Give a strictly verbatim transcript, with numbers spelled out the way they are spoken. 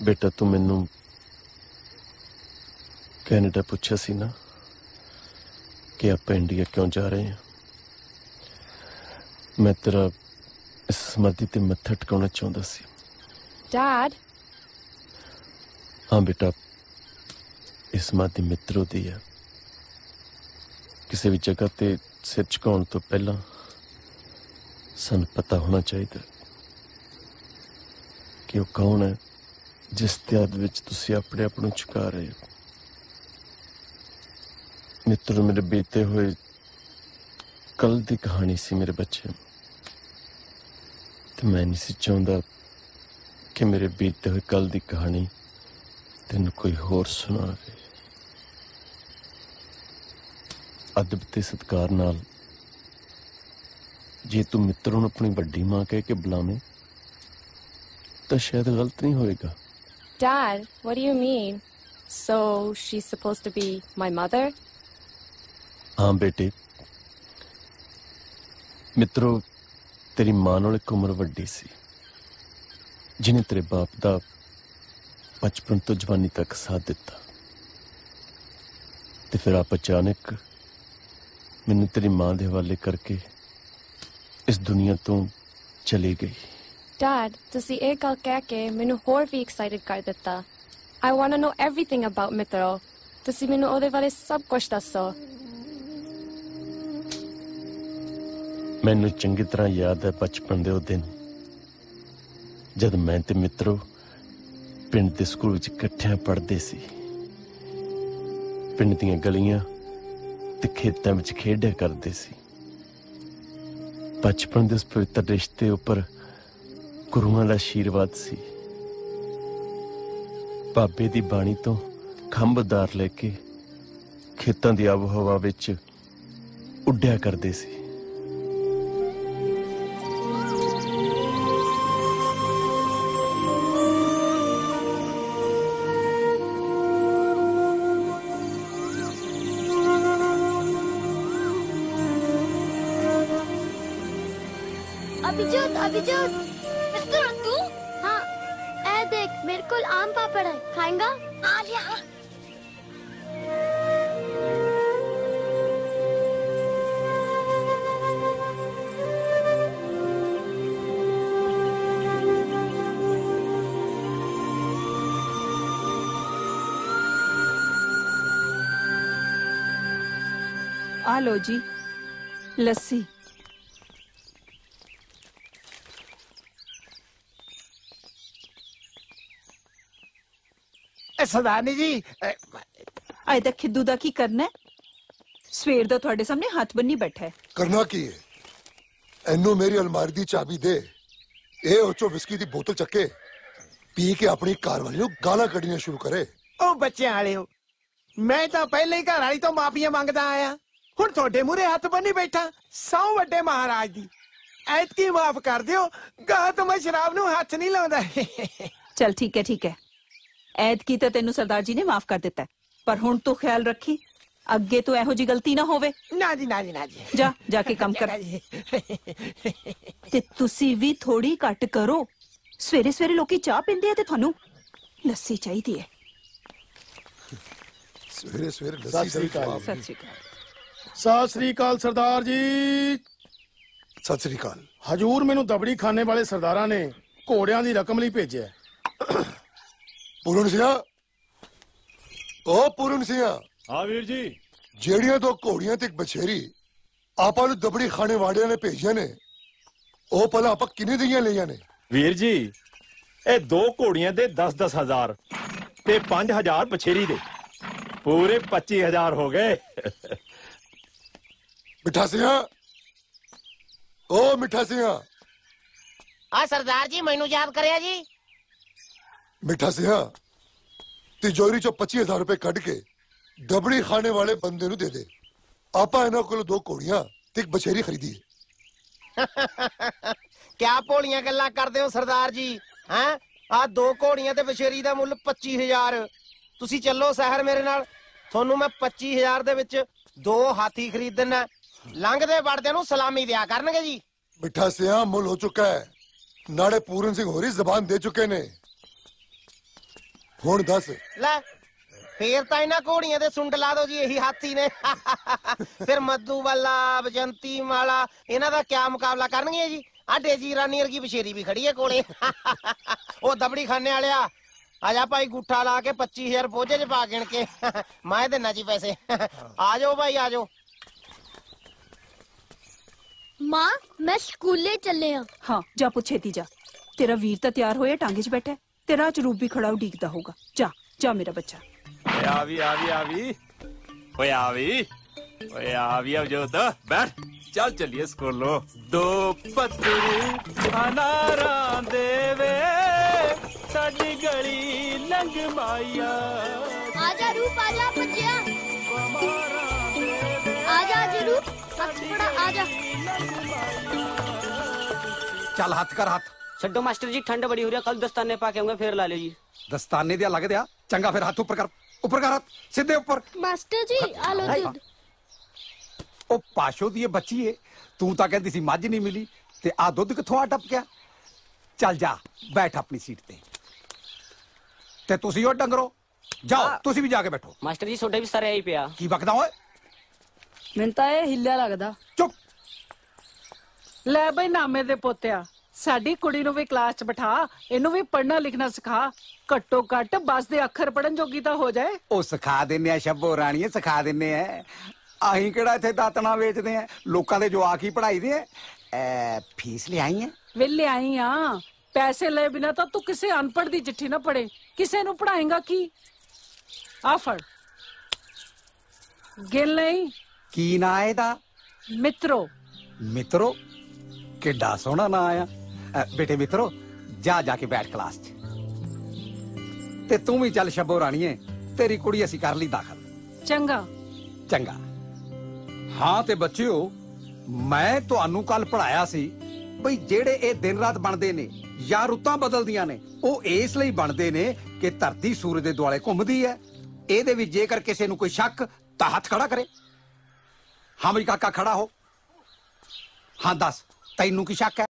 बेटा तू मैनू कैनेडा पूछा सी ना कि आप इंडिया क्यों जा रहे हैं। मैं तेरा इस समाधि ते मत्था टिकाना चाहता सी। Dad? हाँ बेटा, इस समाधि मित्रों दी है। किसी भी जगह ते सिर झुकाउण तो पहला सन पता होना चाहिए कि वो कौन है जिस त्याद विच तुसी अपने आप नूं झुका रहे हो। मित्र मेरे बीते हुए कल दी कहानी सी मेरे बच्चे, तो मैं नहीं सी चाहता कि मेरे बीते हुए कल दी कहानी तेन कोई होर सुनावे। अदब ते सत्कार नाल जे तू मित्र नूं अपनी वड्डी मां कह के बुलावे तो शायद गलत नहीं होएगा। Dad, what do you mean? So she's supposed to be my mother? हाँ बेटे, मित्रों तेरी मां नाल एक उम्र वड्डी सी, जिन्हें तेरे बाप दा बचपन तो जवानी तक साथ दिता, ते फिर आप अचानक मैनू तेरी मां दे हवाले करके इस दुनिया तो चली गई। Dad, ਤੁਸੀਂ ਇਹ ਗੱਲ ਕਹਿ ਕੇ ਮੈਨੂੰ ਹੋਰ ਵੀ excited ਕਰ ਦਿੱਤਾ। I want to know everything about ਮਿੱਤਰੋ। ਤੁਸੀਂ ਮੈਨੂੰ ਉਹਦੇ ਬਾਰੇ ਸਭ ਕੁਝ ਦੱਸੋ। ਮੈਨੂੰ ਚੰਗੀ ਤਰ੍ਹਾਂ ਯਾਦ ਹੈ ਬਚਪਨ ਦੇ ਉਹ ਦਿਨ ਜਦ ਮੈਂ ਤੇ ਮਿੱਤਰੋ ਪਿੰਡ ਦੇ ਸਕੂਲ ਵਿੱਚ ਇਕੱਠਿਆਂ ਪੜ੍ਹਦੇ ਸੀ। ਪਿੰਡ ਦੀਆਂ ਗਲੀਆਂ ਤੇ ਖੇਤਾਂ ਵਿੱਚ ਖੇਡਿਆ ਕਰਦੇ ਸੀ। ਬਚਪਨ ਦੇ ਉਸ ਪਵਿੱਤਰ ਰਿਸ਼ਤੇ ਉੱਪਰ ਗੁਰੂਆਂ ਦਾ ਆਸ਼ੀਰਵਾਦ ਸੀ। ਬਾਬੇ ਦੀ ਬਾਣੀ ਤੋਂ ਖੰਭਦਾਰ ਲੈ ਕੇ ਖੇਤਾਂ ਦੀ ਆਬੋ ਹਵਾ ਵਿੱਚ ਉੱਡਿਆ ਕਰਦੇ ਸੀ। अभिजोत अभिजोत मित्र तू हाँ ऐ देख मेरे को आम पापड़ है खाएगा आ लिया आ लो जी लस्सी। सरदारनी जी अजे तक खिद्दू दा की करना है? सवेर दा तुहाडे सामने हाथ बन्नी बैठा है। करना की है? एनू मेरी अलमारी दी चाबी दे, ए ओचो विस्की दी बोतल चक्के पी के अपनी कार वाली नूं गालां कढणियां शुरू करे। ओ बच्चे वाले हो, मैं तो पहले ही घर वाली तो माफिया मंगदा आया, हुण तुहाडे मूहरे हाथ बन्नी बैठा। सौ वड्डे महाराज दी ऐतकी माफ कर दियो, गाह तो मैं शराब नूं हाथ नहीं लाउंदा। चल ठीक है ठीक है, ऐद की तो तेनू सरदार जी ने माफ कर दिता है, पर हुण तू ख्याल रखी अगे तो एहो जी गलती ना होवे। ना जी ना जी ना जी, जा जाके काम कर। ते तुसी भी थोड़ी घट करो, सवेरे सवेरे लोकी चाह पींदे आ ते थानू लस्सी चाहिदी है। सवेरे सवेरे लस्सी। सत श्री अकाल। सत श्री अकाल। सत श्री अकाल सरदार जी। सत श्री अकाल। हजूर मैनू दबड़ी खाने वाले सरदारा ने घोड़ियां दी रकम लई भेजिया। पूरन सिंह, ओ पूरन सिंह। हाँ वीर जी। जेड़ियां दो घोड़ियां ते एक बछेरी आपा नूं दबड़ी खाने वालियां ने भेजियां ने, ओ भला आपा किन्ने दियां लईयां ने? वीर जी ए दो घोड़ियां दे दस दस हजार ते पांच हजार बछेरी दे पूरे पच्ची हजार हो गए। मिठा सिंह, ओ मिठा सिंह। आ सरदार जी मैनू याद करया जी। मिठा सिंह, तिजोरी चो पच्ची हजार रुपए कट के दबड़ी खाने वाले बंदे नूं दे दे। आपा इन्हां कोलों दो घोड़ियां ते एक बछेरी खरीदी है। क्या भोलियां गल्लां करदे हो सरदार जी? हैं आ दो घोड़ियां ते बछेरी दा मुੱਲ पच्ची हजार। तुसी चलो शहर मेरे नाल, थोनू मैं पच्ची हजार दे विच दो हाथी खरीद देना। लंघदे वड़दे नूं सलामी दिया करनगे जी। मिठा सिंह, मुल हो चुका है, नाड़े पूरन सिंह होरी जबान दे चुके ने। ਹੁਣ ਦੱਸ ਲੈ ਫੇਰ ਤਾਂ ਇਹਨਾਂ ਘੋੜੀਆਂ ਦੇ ਸੁੰਡ ਲਾ ਦੋ ਜੀ, ਇਹੀ ਹਾਥੀ ਨੇ। ਫਿਰ ਮੱਧੂ ਵਾਲਾ ਬਜੰਤੀ ਵਾਲਾ ਇਹਨਾਂ ਦਾ ਕਿਆ ਮੁਕਾਬਲਾ ਕਰਨਗੇ ਜੀ। ਆ ਡੇਜੀ ਰਾਨੀ ਵਰਗੀ ਬਸ਼ੇਰੀ ਵੀ ਖੜੀ ਹੈ ਕੋਲੇ। ਉਹ ਦਬੜੀ ਖਾਨੇ ਵਾਲਿਆ, ਆ ਜਾ ਭਾਈ ਗੁੱਠਾ ਲਾ ਕੇ ਪੱਚੀ ਹਜ਼ਾਰ ਬੋਝੇ ਚ ਪਾ ਗਿਣ ਕੇ ਮੈਂ ਦੇਣਾ ਜੀ ਪੈਸੇ। ਆ ਜਾਓ ਭਾਈ ਆ ਜਾਓ। ਮਾਂ ਮੈਂ ਸਕੂਲੇ ਚੱਲੇ ਆ। ਹਾਂ ਜਾ ਪੁੱਤ ਛੇਤੀ ਜਾ, ਤੇਰਾ ਵੀਰ ਤਾਂ ਤਿਆਰ ਹੋਇਆ ਟਾਂਗੇ 'ਚ ਬੈਠਾ, ਤੇਰਾ ਚ ਰੂਪ ਵੀ ਖੜਾ ਉਡੀਕਦਾ ਹੋਊਗਾ। ਜਾ ਜਾ ਮੇਰਾ ਬੱਚਾ। ਓਏ ਆ ਵੀ ਆ ਵੀ ਆ ਵੀ ਓਏ ਆ ਵੀ ਓਏ ਆ ਵੀ ਅਵਜੋਤ ਬੈਠ, ਚੱਲ ਚੱਲੀਏ ਸਕੂਲੋਂ। ਦੋ ਪੱਤਰੀ ਅਨਾਰਾਂ ਦੇ ਵੇ ਸਾਡੀ ਗਲੀ ਲੰਘ ਮਾਇਆ। ਆ ਜਾ ਰੂਪ ਆ ਜਾ ਬੱਚਿਆ, ਆ ਜਾ ਜੀ ਰੂਪ, ਹੱਥ ਫੜਾ ਆ ਜਾ। ਚੱਲ ਹੱਥ ਕਰ ਹੱਥ। ਛੱਡੋ ਮਾਸਟਰ ਜੀ, ਠੰਡ ਬੜੀ ਹੋ ਰਹੀ ਹੈ, ਕੱਲ ਦਸਤਾਨੇ ਪਾ ਕੇ ਆਉਂਗਾ, ਫੇਰ ਲਾ ਲਿਓ ਜੀ। ਦਸਤਾਨੇ ਦਿਆ ਲੱਗ ਦਿਆ ਚੰਗਾ, ਫਿਰ ਹੱਥ ਉੱਪਰ ਕਰ, ਉੱਪਰ ਕਰ ਹੱਥ ਸਿੱਧੇ ਉੱਪਰ। ਮਾਸਟਰ ਜੀ ਆ ਲੋ ਦੁੱਧ। ਉਹ ਪਾਸ਼ੋ ਦੀ ਬੱਚੀ ਏ, ਤੂੰ ਤਾਂ ਕਹਿੰਦੀ ਸੀ ਮੱਝ ਨਹੀਂ ਮਿਲੀ, ਤੇ ਆ ਦੁੱਧ ਕਿੱਥੋਂ ਆ ਟੱਪ ਗਿਆ। ਚੱਲ ਜਾ ਬੈਠ ਆਪਣੀ ਸੀਟ ਤੇ, ਤੇ ਤੁਸੀਂ ਉਹ ਡੰਗਰੋ ਜਾਓ, ਤੁਸੀਂ ਵੀ ਜਾ ਕੇ ਬੈਠੋ। ਮਾਸਟਰ ਜੀ ਤੁਹਾਡੇ ਵੀ ਸਾਰੇ ਆਈ ਪਿਆ। ਕੀ ਬਕਦਾ ਓਏ? ਮੈਨੂੰ ਤਾਂ ਇਹ ਹਿੱਲਿਆ ਲੱਗਦਾ। ਚੁੱਪ। ਲੈ ਬਈ ਨਾਮੇ ਦੇ ਪੋਤਿਆ, ਸਾਡੀ ਕੁੜੀ ਨੂੰ ਵੀ ਕਲਾਸ 'ਚ ਬਿਠਾ, ਇਹਨੂੰ ਵੀ ਪੜ੍ਹਨਾ ਲਿਖਣਾ ਸਿਖਾ, ਘੱਟੋ ਘੱਟ ਬਸ ਦੇ ਅੱਖਰ ਪੜਨ ਜੋਗੀ ਤਾਂ ਹੋ ਜਾਏ। ਉਹ ਸਿਖਾ ਦਿੰਨੇ ਆ ਸ਼ੱਭੋ ਰਾਣੀਏ, ਸਿਖਾ ਦਿੰਨੇ ਆ। ਅਸੀਂ ਕਿਹੜਾ ਇੱਥੇ ਦਾਤਣਾ ਵੇਚਦੇ ਆ, ਲੋਕਾਂ ਦੇ ਜਵਾਕ ਹੀ ਪੜਾਈਦੇ ਆ। ਐ ਫੀਸ ਲਿਆਈ ਆ? ਵੇਲੇ ਆਈ ਆ, ਪੈਸੇ ਲਏ ਬਿਨਾ ਤਾਂ ਤੂੰ ਕਿਸੇ ਅਨਪੜ੍ਹ ਦੀ ਚਿੱਠੀ ਨਾ ਪੜੇ, ਕਿਸੇ ਨੂੰ ਪੜਾਏਗਾ ਕੀ? ਆ ਫੜ ਗਿਲ ਨਹੀਂ। ਕੀ ਨਾਂ ਹੈ ਇਹਦਾ? ਮਿੱਤਰੋ। ਮਿੱਤਰੋ ਕਿੱਡਾ ਸੋਹਣਾ ਨਾਂ ਆ। ਅ, ਬੇਟੇ ਮਿੱਤਰੋ ਜਾ ਜਾ ਕੇ ਬੈਠ ਕਲਾਸ 'ਚ, ਤੇ ਤੂੰ ਵੀ ਚੱਲ ਸ਼ੱਭੋ ਰਾਣੀਏ, ਤੇਰੀ ਕੁੜੀ ਅਸੀਂ ਕਰ ਲਈ ਦਾਖਲ। ਚੰਗਾ ਚੰਗਾ। ਹਾਂ ਤੇ ਬੱਚਿਓ, ਮੈਂ ਤੁਹਾਨੂੰ ਕੱਲ ਪੜਾਇਆ ਸੀ ਬਈ ਜਿਹੜੇ ਇਹ ਦਿਨ ਰਾਤ ਬਣਦੇ ਨੇ ਜਾਂ ਰੁੱਤਾਂ ਬਦਲਦੀਆਂ ਨੇ, ਉਹ ਇਸ ਲਈ ਬਣਦੇ ਨੇ ਕਿ ਧਰਤੀ ਸੂਰਜ ਦੇ ਦੁਆਲੇ ਘੁੰਮਦੀ ਹੈ। ਇਹਦੇ ਵਿੱਚ ਜੇਕਰ ਕਿਸੇ ਨੂੰ ਕੋਈ ਸ਼ੱਕ ਤਾਂ ਹੱਥ ਖੜਾ ਕਰੇ। ਹਾਂ ਬਈ ਕਾਕਾ ਖੜਾ ਹੋ। ਹਾਂ ਦੱਸ, ਤੈਨੂੰ ਕੀ ਸ਼ੱਕ ਹੈ?